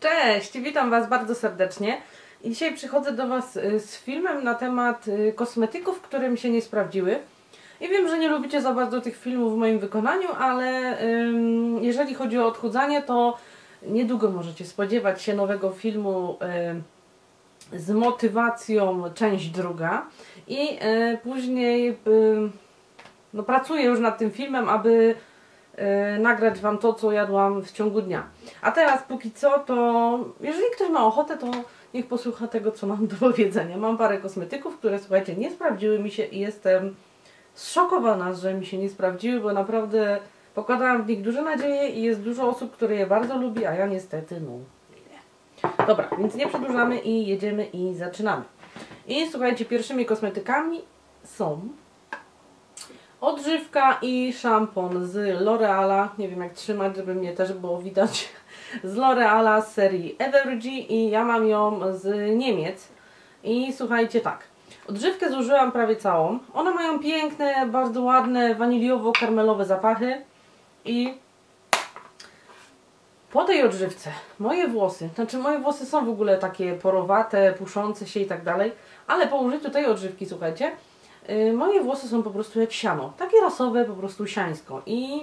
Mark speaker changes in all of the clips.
Speaker 1: Cześć, witam Was bardzo serdecznie i dzisiaj przychodzę do Was z filmem na temat kosmetyków, które mi się nie sprawdziły. I wiem, że nie lubicie za bardzo tych filmów w moim wykonaniu, ale jeżeli chodzi o odchudzanie, to niedługo możecie spodziewać się nowego filmu z motywacją, część druga. I później no, pracuję już nad tym filmem, aby nagrać Wam to, co jadłam w ciągu dnia. A teraz póki co, to jeżeli ktoś ma ochotę, to niech posłucha tego, co mam do powiedzenia. Mam parę kosmetyków, które, słuchajcie, nie sprawdziły mi się i jestem zszokowana, że mi się nie sprawdziły, bo naprawdę pokładałam w nich duże nadzieje i jest dużo osób, które je bardzo lubi, a ja niestety no nie. Dobra, więc nie przedłużamy i jedziemy i zaczynamy. I słuchajcie, pierwszymi kosmetykami są odżywka i szampon z L'Oreala. Nie wiem jak trzymać, żeby mnie też było widać. Z L'Oreala z serii Evergy i ja mam ją z Niemiec. I słuchajcie, tak. Odżywkę zużyłam prawie całą. One mają piękne, bardzo ładne, waniliowo-karmelowe zapachy. I po tej odżywce moje włosy są w ogóle takie porowate, puszące się i tak dalej. Ale po użyciu tej odżywki, słuchajcie, moje włosy są po prostu jak siano. Takie rasowe, po prostu siańsko. I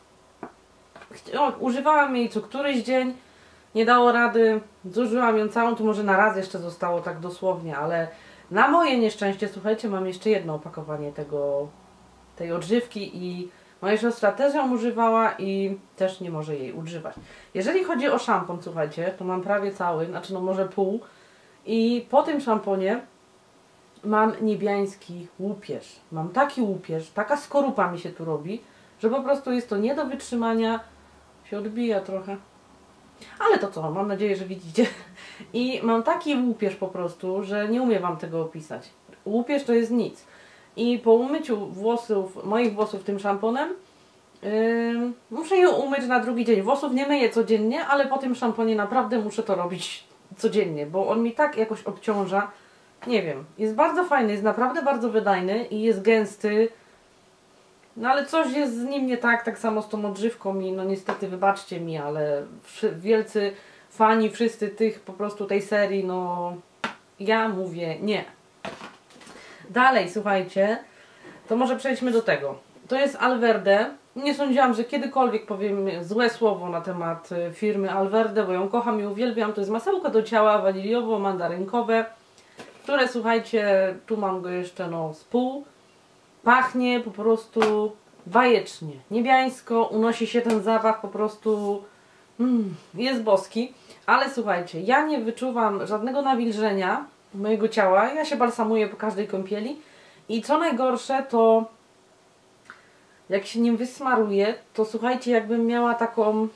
Speaker 1: używałam jej co któryś dzień. Nie dało rady. Zużyłam ją całą. Tu może na raz jeszcze zostało tak dosłownie, ale na moje nieszczęście, słuchajcie, mam jeszcze jedno opakowanie tej odżywki i moja siostra też ją używała i też nie może jej używać. Jeżeli chodzi o szampon, słuchajcie, to mam prawie cały, znaczy no może pół. I po tym szamponie mam niebiański łupież. Mam taki łupież, taka skorupa mi się tu robi, że po prostu jest to nie do wytrzymania. Się odbija trochę. Ale to co, mam nadzieję, że widzicie. I mam taki łupież po prostu, że nie umiem Wam tego opisać. Łupież to jest nic. I po umyciu moich włosów tym szamponem, muszę je umyć na drugi dzień. Włosów nie myję codziennie, ale po tym szamponie naprawdę muszę to robić codziennie, bo on mi tak jakoś obciąża. Nie wiem, jest bardzo fajny, jest naprawdę bardzo wydajny i jest gęsty. No ale coś jest z nim nie tak, tak samo z tą odżywką i no niestety wybaczcie mi, ale wielcy fani wszyscy tych po prostu tej serii, no ja mówię nie. Dalej, słuchajcie, to może przejdźmy do tego. To jest Alverde. Nie sądziłam, że kiedykolwiek powiem złe słowo na temat firmy Alverde, bo ją kocham i uwielbiam. To jest masełko do ciała waniliowo-mandarynkowe, które, słuchajcie, tu mam go jeszcze no z pół. Pachnie po prostu bajecznie, niebiańsko, unosi się ten zapach po prostu, jest boski. Ale słuchajcie, ja nie wyczuwam żadnego nawilżenia mojego ciała, ja się balsamuję po każdej kąpieli i co najgorsze to jak się nim wysmaruję, to słuchajcie, jakbym miała taką...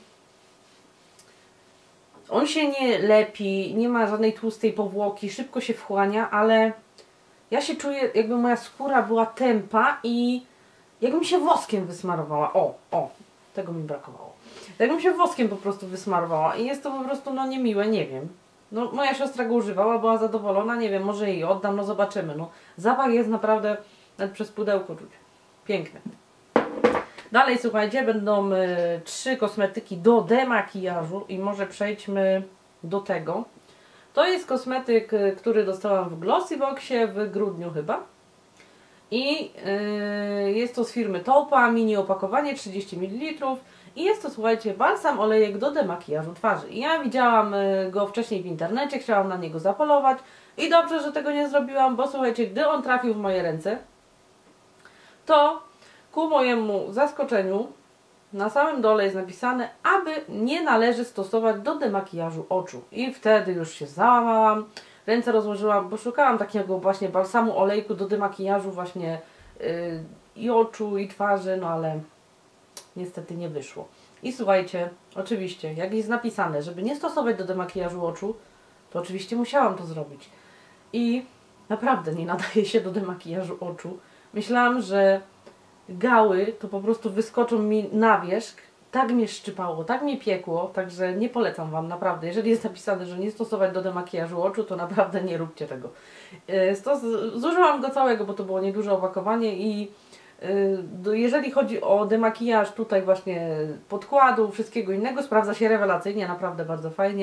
Speaker 1: On się nie lepi, nie ma żadnej tłustej powłoki, szybko się wchłania, ale ja się czuję, jakby moja skóra była tępa i jakbym się woskiem wysmarowała. O, tego mi brakowało. Jakbym się woskiem po prostu wysmarowała i jest to po prostu no niemiłe, nie wiem. No moja siostra go używała, była zadowolona, nie wiem, może jej oddam, no zobaczymy. No zapach jest naprawdę, nawet przez pudełko czuć. Piękny. Dalej, słuchajcie, będą 3 kosmetyki do demakijażu i może przejdźmy do tego. To jest kosmetyk, który dostałam w Glossyboxie w grudniu chyba. I jest to z firmy Taupa, mini opakowanie 30 ml. I jest to, słuchajcie, balsam olejek do demakijażu twarzy. I ja widziałam go wcześniej w internecie, chciałam na niego zapolować. I dobrze, że tego nie zrobiłam, bo słuchajcie, gdy on trafił w moje ręce, to ku mojemu zaskoczeniu na samym dole jest napisane, aby nie należy stosować do demakijażu oczu. I wtedy już się załamałam, ręce rozłożyłam, bo szukałam takiego właśnie balsamu olejku do demakijażu właśnie i oczu, i twarzy, no ale niestety nie wyszło. I słuchajcie, oczywiście, jak jest napisane, żeby nie stosować do demakijażu oczu, to oczywiście musiałam to zrobić. I naprawdę nie nadaje się do demakijażu oczu. Myślałam, że gały to po prostu wyskoczą mi na wierzch. Tak mnie szczypało, tak mnie piekło, także nie polecam Wam, naprawdę. Jeżeli jest napisane, że nie stosować do demakijażu oczu, to naprawdę nie róbcie tego. Zużyłam go całego, bo to było nieduże opakowanie i jeżeli chodzi o demakijaż tutaj właśnie podkładu, wszystkiego innego, sprawdza się rewelacyjnie, naprawdę bardzo fajnie.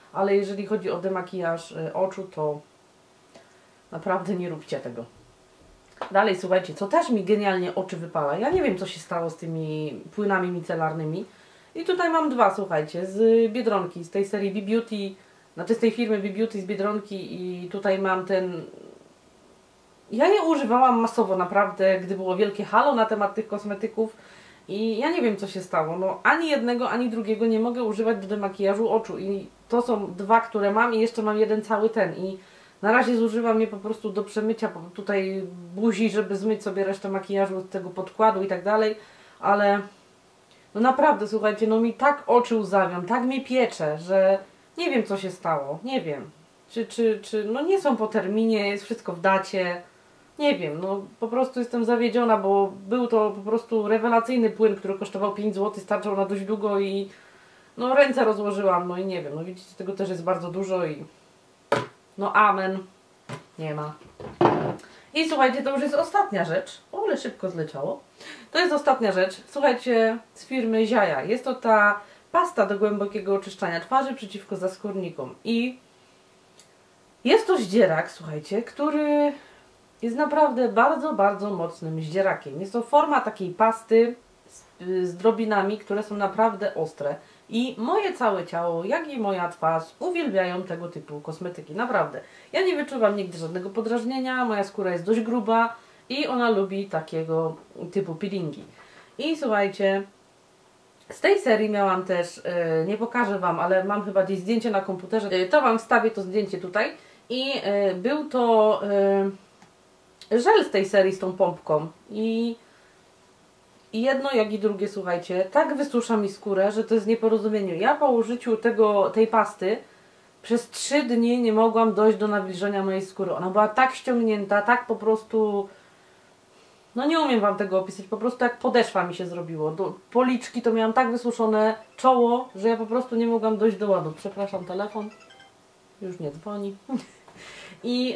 Speaker 1: ale jeżeli chodzi o demakijaż oczu, to naprawdę nie róbcie tego. Dalej, słuchajcie, co też mi genialnie oczy wypala. Ja nie wiem, co się stało z tymi płynami micelarnymi. I tutaj mam dwa, słuchajcie, z Biedronki, z tej serii B-Beauty, znaczy z tej firmy B-Beauty z Biedronki i tutaj mam ten... Ja je używałam masowo naprawdę, gdy było wielkie halo na temat tych kosmetyków i ja nie wiem, co się stało. No, ani jednego, ani drugiego nie mogę używać do demakijażu oczu i to są dwa, które mam i jeszcze mam jeden cały ten i na razie zużywam je po prostu do przemycia tutaj buzi, żeby zmyć sobie resztę makijażu z tego podkładu i tak dalej, ale no naprawdę, słuchajcie, no mi tak oczy łzawią, tak mnie piecze, że nie wiem, co się stało, nie wiem. Czy no nie są po terminie, jest wszystko w dacie, nie wiem, no po prostu jestem zawiedziona, bo był to po prostu rewelacyjny płyn, który kosztował 5 zł, starczał na dość długo i no ręce rozłożyłam, no i nie wiem, no widzicie, tego też jest bardzo dużo i no amen, nie ma. I słuchajcie, to już jest ostatnia rzecz, o ale szybko zleciało. To jest ostatnia rzecz, słuchajcie, z firmy Ziaja. Jest to ta pasta do głębokiego oczyszczania twarzy przeciwko zaskórnikom. I jest to zdzierak, słuchajcie, który jest naprawdę bardzo, bardzo mocnym zdzierakiem. Jest to forma takiej pasty z drobinami, które są naprawdę ostre. I moje całe ciało, jak i moja twarz uwielbiają tego typu kosmetyki. Naprawdę. Ja nie wyczuwam nigdy żadnego podrażnienia, moja skóra jest dość gruba i ona lubi takiego typu peelingi. I słuchajcie, z tej serii miałam też, nie pokażę Wam, ale mam chyba gdzieś zdjęcie na komputerze, to Wam wstawię to zdjęcie tutaj. I był to żel z tej serii z tą pompką. I jedno, jak i drugie, słuchajcie, tak wysusza mi skórę, że to jest nieporozumienie. Ja po użyciu tej pasty przez 3 dni nie mogłam dojść do nawilżenia mojej skóry. Ona była tak ściągnięta, tak po prostu... No nie umiem Wam tego opisać, po prostu jak podeszwa mi się zrobiło. Policzki to miałam tak wysuszone, czoło, że ja po prostu nie mogłam dojść do ładu. Przepraszam, telefon już nie dzwoni. I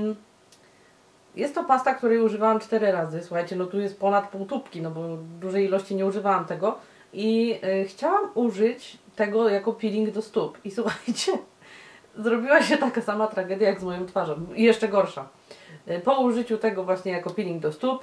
Speaker 1: jest to pasta, której używałam 4 razy. Słuchajcie, no tu jest ponad pół tubki, no bo w dużej ilości nie używałam tego. I chciałam użyć tego jako peeling do stóp. I słuchajcie, zrobiła się taka sama tragedia jak z moją twarzą. I jeszcze gorsza. Po użyciu tego właśnie jako peeling do stóp,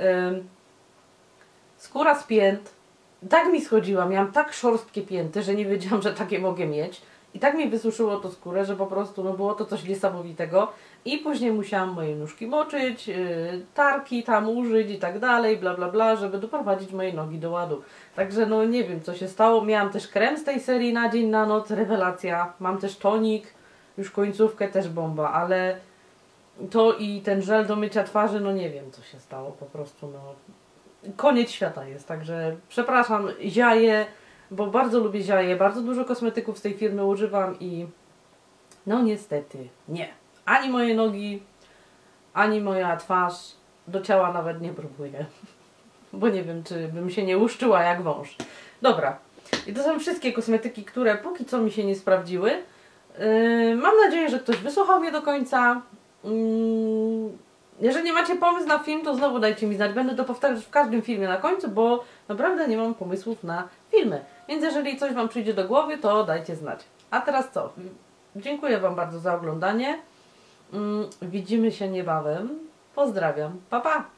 Speaker 1: skóra z pięt, tak mi schodziła, miałam tak szorstkie pięty, że nie wiedziałam, że takie mogę mieć. I tak mi wysuszyło to skórę, że po prostu no, było to coś niesamowitego. I później musiałam moje nóżki moczyć, tarki tam użyć i tak dalej, bla bla bla, żeby doprowadzić moje nogi do ładu. Także no nie wiem, co się stało. Miałam też krem z tej serii na dzień, na noc, rewelacja. Mam też tonik, już końcówkę też bomba, ale to i ten żel do mycia twarzy, no nie wiem, co się stało. Po prostu no koniec świata jest. Także przepraszam, Ziaję, bo bardzo lubię Ziaję, bardzo dużo kosmetyków z tej firmy używam i no niestety nie. Ani moje nogi, ani moja twarz, do ciała nawet nie próbuję. Bo nie wiem, czy bym się nie uszczyła jak wąż. Dobra. I to są wszystkie kosmetyki, które póki co mi się nie sprawdziły. Mam nadzieję, że ktoś wysłuchał mnie do końca. Jeżeli macie pomysł na film, to znowu dajcie mi znać. Będę to powtarzać w każdym filmie na końcu, bo naprawdę nie mam pomysłów na filmy. Więc jeżeli coś Wam przyjdzie do głowy, to dajcie znać. A teraz co? Dziękuję Wam bardzo za oglądanie. Widzimy się niebawem. Pozdrawiam. Pa, pa!